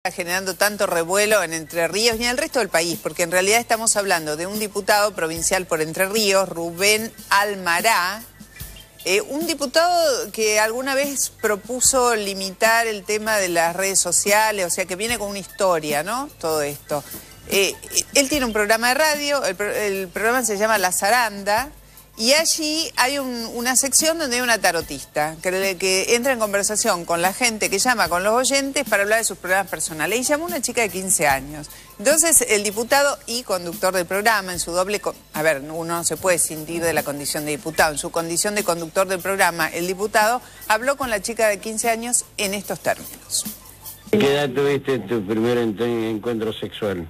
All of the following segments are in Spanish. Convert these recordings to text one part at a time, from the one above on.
Está generando tanto revuelo en Entre Ríos y en el resto del país, porque en realidad estamos hablando de un diputado provincial por Entre Ríos, Rubén Almará, un diputado que alguna vez propuso limitar el tema de las redes sociales, o sea que viene con una historia, ¿no? Todo esto. Él tiene un programa de radio, el programa se llama La Zaranda, y allí hay una sección donde hay una tarotista que entra en conversación con la gente que llama, con los oyentes, para hablar de sus problemas personales. Y llamó a una chica de 15 años. Entonces, el diputado y conductor del programa, en su doble... A ver, uno no se puede cindir de la condición de diputado. En su condición de conductor del programa, el diputado habló con la chica de 15 años en estos términos. ¿Qué edad tuviste tu primer encuentro sexual?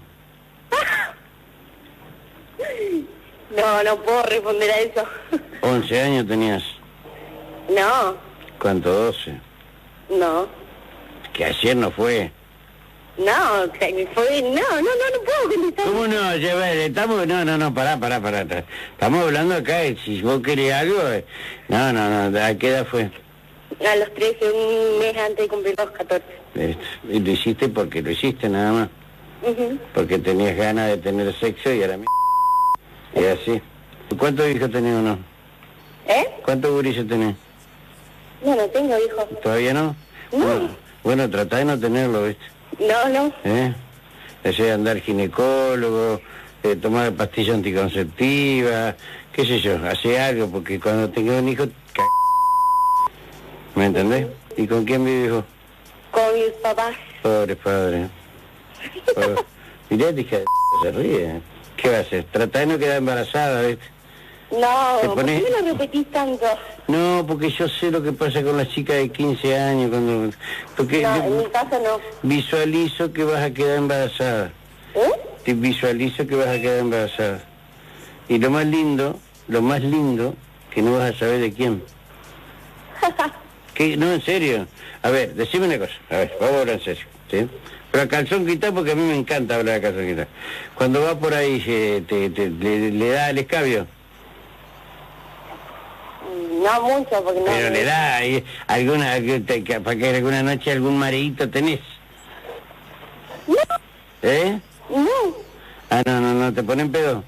No puedo responder a eso. 11 años tenías. No. ¿Cuánto? 12. No. Que ayer no fue. No, fue... No puedo contestar. ¿Cómo no? Estamos... No, pará. Estamos hablando acá de si vos querés algo... No, ¿a qué edad fue? A los 13, un mes antes de cumplir los 14. Y lo hiciste porque lo hiciste nada más. Porque tenías ganas de tener sexo y ahora... Y así. ¿Cuántos hijos tenés o no? ¿Cuántos gurises tenés? No tengo hijos. ¿Todavía no? No. Bueno, tratá de no tenerlo, ¿viste? No. Ese andar ginecólogo, tomar pastillas anticonceptivas, qué sé yo, hace algo, porque cuando tengas un hijo, ¿me entendés? ¿Y con quién vives vos? Con mis papás. Pobre padre. Mirá, hija de se ríe. ¿Qué va a hacer? Trata de no quedar embarazada, ¿viste? No, ¿por qué me lo repetís tanto? No, porque yo sé lo que pasa con las chicas de 15 años. Porque no, en mi caso no. Visualizo que vas a quedar embarazada. Te visualizo que vas a quedar embarazada. Y lo más lindo, que no vas a saber de quién. ¿Qué? No, en serio. A ver, decime una cosa. A ver, vamos a hablar en serio, ¿sí? Pero a calzón quitado, porque a mí me encanta hablar a calzón quitado. Cuando va por ahí, le da el escabio. No mucho, porque no... Pero le da para que alguna noche algún mareíto tenés. No. No. Ah, no, ¿te ponen pedo?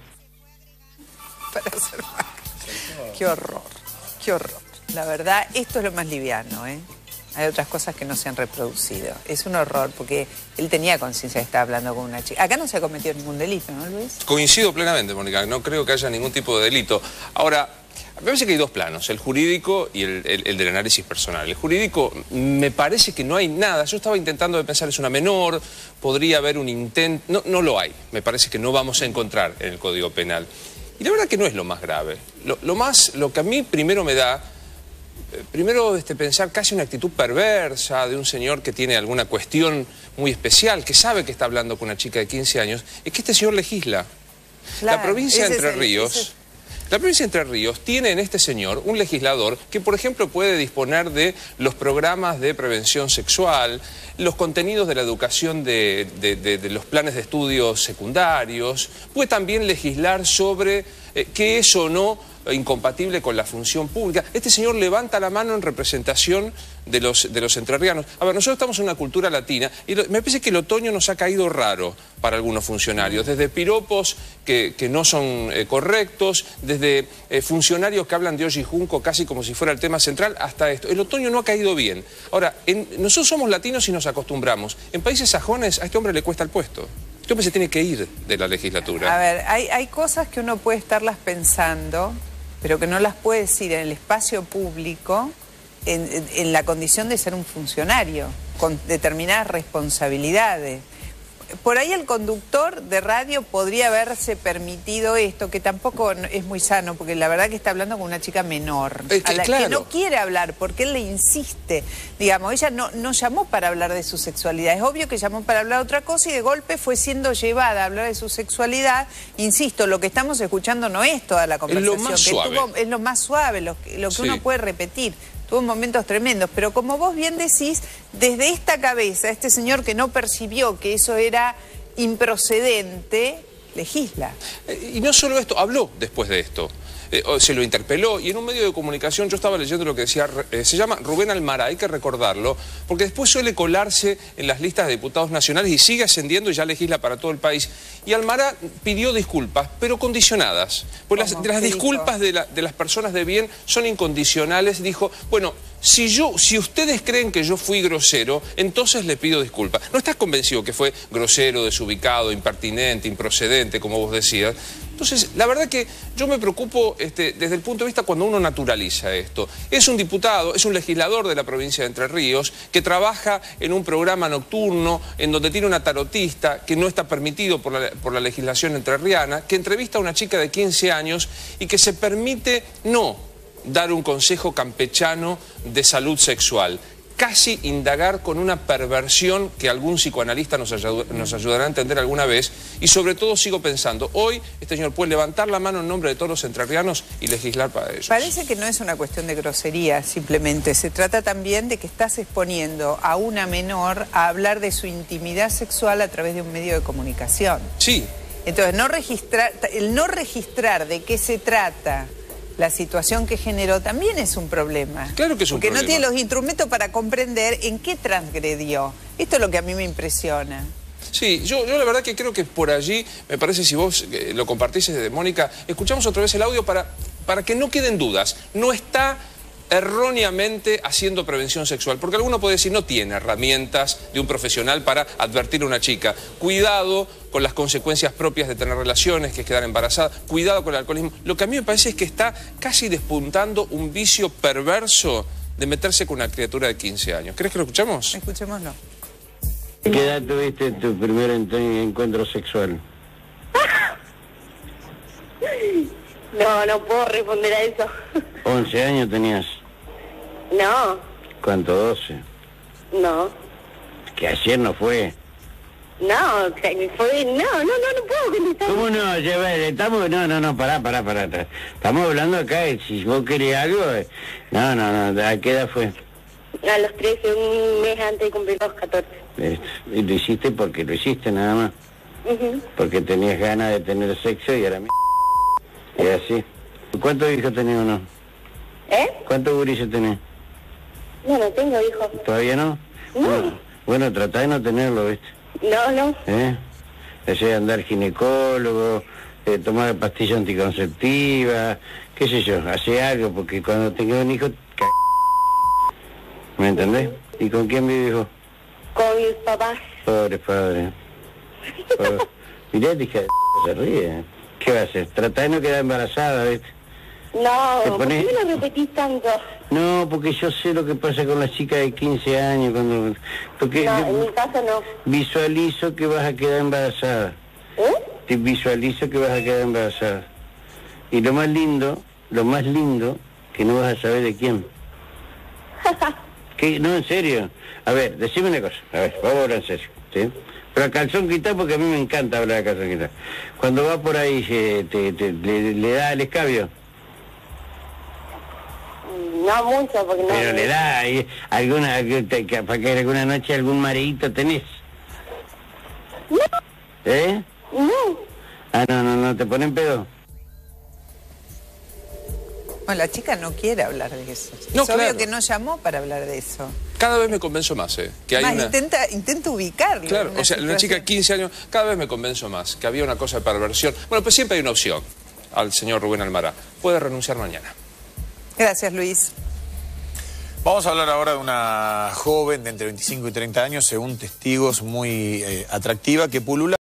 Para hacer más. Qué horror. La verdad, esto es lo más liviano, ¿eh? Hay otras cosas que no se han reproducido. Es un horror, porque él tenía conciencia de estar hablando con una chica. Acá no se ha cometido ningún delito, ¿no, Luis? Coincido plenamente, Mónica. No creo que haya ningún tipo de delito. Ahora, me parece que hay dos planos, el jurídico y el del análisis personal. El jurídico, me parece que no hay nada. Yo estaba intentando de pensar, es una menor, podría haber un intento... No lo hay. Me parece que no vamos a encontrar en el Código Penal. Y la verdad que no es lo más grave. Lo que a mí primero me da... pensar casi una actitud perversa de un señor que tiene alguna cuestión muy especial, que sabe que está hablando con una chica de 15 años, es que este señor legisla. Claro, La provincia de Entre Ríos... La provincia de Entre Ríos tiene en este señor un legislador que, por ejemplo, puede disponer de los programas de prevención sexual, los contenidos de la educación de los planes de estudios secundarios, puede también legislar sobre qué es o no incompatible con la función pública. Este señor levanta la mano en representación de los entrerrianos. A ver, nosotros estamos en una cultura latina y me parece que el otoño nos ha caído raro para algunos funcionarios, desde piropos que no son correctos, desde funcionarios que hablan de Oji Junco casi como si fuera el tema central, hasta esto. El otoño no ha caído bien. Ahora, nosotros somos latinos y nos acostumbramos. En países sajones a este hombre le cuesta el puesto. Este hombre se tiene que ir de la legislatura. A ver, hay cosas que uno puede estarlas pensando, pero que no las puede decir en el espacio público en la condición de ser un funcionario, con determinadas responsabilidades. Por ahí el conductor de radio podría haberse permitido esto, que tampoco es muy sano, porque la verdad que está hablando con una chica menor, a la que no quiere hablar, porque él le insiste. Digamos, ella no llamó para hablar de su sexualidad. Es obvio que llamó para hablar de otra cosa y de golpe fue siendo llevada a hablar de su sexualidad. Insisto, lo que estamos escuchando no es toda la conversación. Es lo más suave, lo que sí. Uno puede repetir. Tuvo momentos tremendos, pero como vos bien decís, desde esta cabeza, este señor que no percibió que eso era improcedente, legisla. Y no solo esto, habló después de esto. se lo interpeló, y en un medio de comunicación yo estaba leyendo lo que decía, se llama Rubén Almará, hay que recordarlo, porque después suele colarse en las listas de diputados nacionales y sigue ascendiendo y ya legisla para todo el país. Y Almará pidió disculpas, pero condicionadas. Pues las disculpas de las personas de bien son incondicionales. Dijo, bueno, si ustedes creen que yo fui grosero, entonces le pido disculpas. ¿No estás convencido que fue grosero, desubicado, impertinente, improcedente, como vos decías? Entonces, la verdad que yo me preocupo desde el punto de vista cuando uno naturaliza esto. Es un diputado, es un legislador de la provincia de Entre Ríos que trabaja en un programa nocturno en donde tiene una tarotista que no está permitido por la legislación entrerriana, que entrevista a una chica de 15 años y que se permite no dar un consejo campechano de salud sexual, casi indagar con una perversión que algún psicoanalista nos ayudará a entender alguna vez. Y sobre todo sigo pensando, hoy este señor puede levantar la mano en nombre de todos los entrerrianos y legislar para ellos. Parece que no es una cuestión de grosería simplemente, se trata también de que estás exponiendo a una menor a hablar de su intimidad sexual a través de un medio de comunicación. Sí. Entonces el no registrar de qué se trata la situación que generó también es un problema. Claro que es un problema. Porque no tiene los instrumentos para comprender en qué transgredió. Esto es lo que a mí me impresiona. Sí, yo la verdad que creo que por allí, me parece, si vos lo compartís desde Mónica, escuchamos otra vez el audio para que no queden dudas. No está erróneamente haciendo prevención sexual, porque alguno puede decir no tiene herramientas de un profesional para advertir a una chica. Cuidado con las consecuencias propias de tener relaciones, que es quedar embarazada, cuidado con el alcoholismo. Lo que a mí me parece es que está casi despuntando un vicio perverso de meterse con una criatura de 15 años. ¿Querés que lo escuchemos? Escuchémoslo. ¿Qué edad tuviste en tu primer encuentro sexual? No puedo responder a eso. 11 años tenías. No. ¿Cuánto? 12. No. Que ayer no fue. No, fue... No puedo contestar. ¿Cómo no? Estamos... No, pará. Estamos hablando acá de si vos querés algo... No, ¿a qué edad fue? A los 13, un mes antes de cumplir los 14. Y lo hiciste porque lo hiciste nada más. Porque tenías ganas de tener sexo y ahora... Y así. ¿Cuántos hijos tenés o no? ¿Cuántos gurises tenés? No tengo hijos. ¿Todavía no? No. Bueno, tratá de no tenerlo, ¿viste? No. O sea, andar ginecólogo, tomar pastillas anticonceptivas, qué sé yo, hace algo, porque cuando tengas un hijo, ¿me entendés? ¿Y con quién vivís vos? Con mis papás. Pobre padre. Mirá, hija de se ríe. ¿Qué va a hacer? Trata de no quedar embarazada, ¿viste? No, ¿por qué me lo repetís tanto? No, porque yo sé lo que pasa con las chicas de 15 años. Porque no, en mi caso no. Visualizo que vas a quedar embarazada. Te visualizo que vas a quedar embarazada. Y lo más lindo, que no vas a saber de quién. ¿Qué? No, en serio. A ver, decime una cosa. A ver, vamos a hablar en serio, ¿sí? Pero a calzón quitado, porque a mí me encanta hablar a calzón quitado. Cuando va por ahí, le da el escabio. No mucho, porque no... Pero le da para que alguna noche algún mareíto tenés. No. No. Ah, no, ¿te ponen pedo? Bueno, la chica no quiere hablar de eso. No, es obvio claro que no llamó para hablar de eso. Cada vez me convenzo más, que hay más, intenta ubicarlo. Claro, o sea, una chica de 15 años, cada vez me convenzo más que había una cosa de perversión. Bueno, pues siempre hay una opción al señor Rubén Almará. Puede renunciar mañana. Gracias, Luis. Vamos a hablar ahora de una joven de entre 25 y 30 años, según testigos, muy atractiva, que pulula